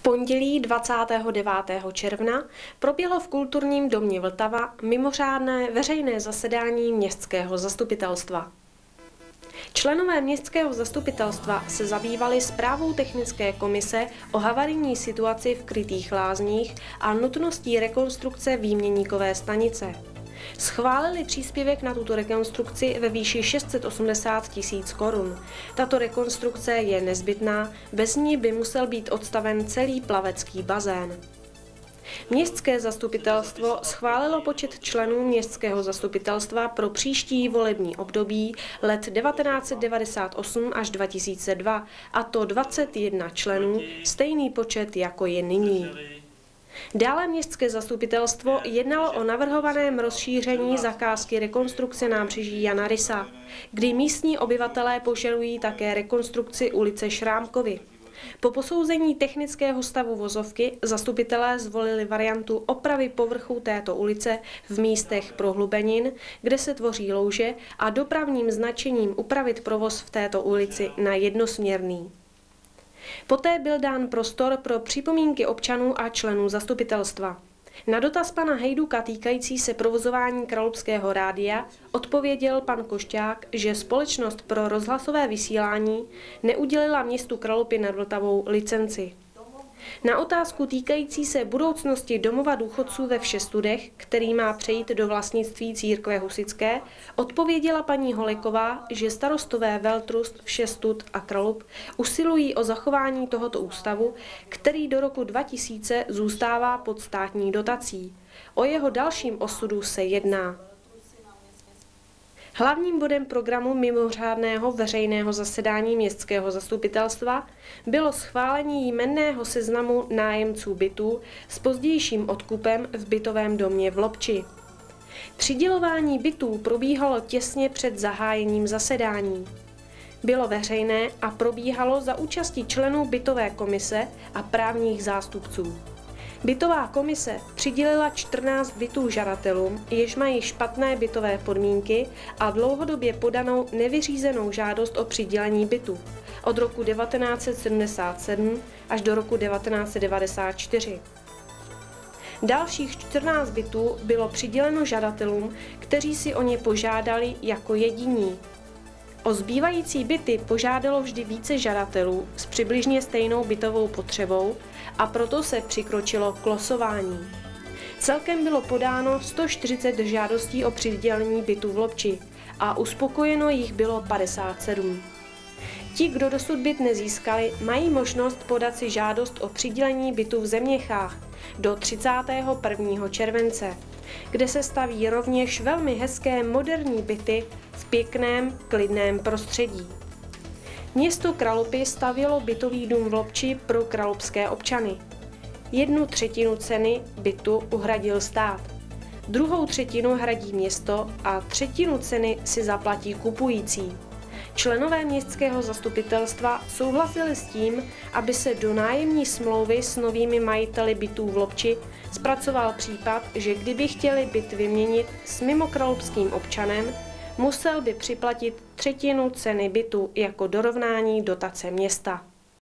pondělí 29. června proběhlo v Kulturním domě Vltava mimořádné veřejné zasedání městského zastupitelstva. Členové městského zastupitelstva se zabývali zprávou technické komise o havarijní situaci v Krytých Lázních a nutností rekonstrukce výměníkové stanice. Schválili příspěvek na tuto rekonstrukci ve výši 680 000 korun. Tato rekonstrukce je nezbytná, bez ní by musel být odstaven celý plavecký bazén. Městské zastupitelstvo schválilo počet členů městského zastupitelstva pro příští volební období let 1998 až 2002, a to 21 členů, stejný počet jako je nyní. Dále městské zastupitelstvo jednalo o navrhovaném rozšíření zakázky rekonstrukce nábřeží Jana Rysa, kdy místní obyvatelé požadují také rekonstrukci ulice Šrámkovy. Po posouzení technického stavu vozovky zastupitelé zvolili variantu opravy povrchu této ulice v místech prohlubenin, kde se tvoří louže, a dopravním značením upravit provoz v této ulici na jednosměrný. Poté byl dán prostor pro připomínky občanů a členů zastupitelstva. Na dotaz pana Hejduka týkající se provozování Kralupského rádia odpověděl pan Košťák, že Společnost pro rozhlasové vysílání neudělila městu Kralupy nad Vltavou licenci. Na otázku týkající se budoucnosti domova důchodců ve Všestudech, který má přejít do vlastnictví církve husitské, odpověděla paní Holeková, že starostové Veltrust, Všestud a Kralup usilují o zachování tohoto ústavu, který do roku 2000 zůstává pod státní dotací. O jeho dalším osudu se jedná. Hlavním bodem programu mimořádného veřejného zasedání městského zastupitelstva bylo schválení jmenného seznamu nájemců bytů s pozdějším odkupem v bytovém domě v Lobči. Přidělování bytů probíhalo těsně před zahájením zasedání. Bylo veřejné a probíhalo za účasti členů bytové komise a právních zástupců. Bytová komise přidělila 14 bytů žadatelům, jež mají špatné bytové podmínky a dlouhodobě podanou nevyřízenou žádost o přidělení bytu od roku 1977 až do roku 1994. Dalších 14 bytů bylo přiděleno žadatelům, kteří si o ně požádali jako jediní. O zbývající byty požádalo vždy více žadatelů s přibližně stejnou bytovou potřebou, a proto se přikročilo k losování. Celkem bylo podáno 140 žádostí o přidělení bytů v Lobči a uspokojeno jich bylo 57. Ti, kdo dosud byt nezískali, mají možnost podat si žádost o přidělení bytu v Zeměchách do 31. července, kde se staví rovněž velmi hezké moderní byty v pěkném, klidném prostředí. Město Kralupy stavělo bytový dům v Lobči pro kralupské občany. 1/3 ceny bytu uhradil stát. 2/3 hradí město a 1/3 ceny si zaplatí kupující. Členové městského zastupitelstva souhlasili s tím, aby se do nájemní smlouvy s novými majiteli bytů v Lobči zpracoval případ, že kdyby chtěli byt vyměnit s mimokralupským občanem, musel by připlatit 1/3 ceny bytu jako dorovnání dotace města.